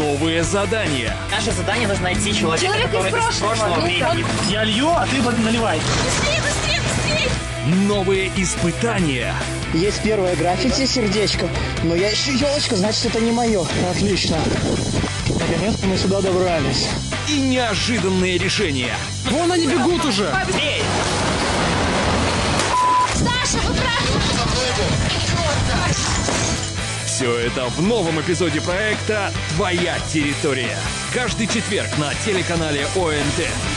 новые задания. Наше задание нужно найти человека, который из прошлого Ну, времени. Я лью, а ты наливай. Быстрее, быстрее, быстрее! Новые испытания. Есть первое граффити, сердечко, но я ищу елочку, значит, это не мое. Отлично. Наконец-то мы сюда добрались. И неожиданные решения. Вон они бегут уже. Бей! Саша, вы правы! Все это в новом эпизоде проекта «Твоя территория». Каждый четверг на телеканале ОНТ.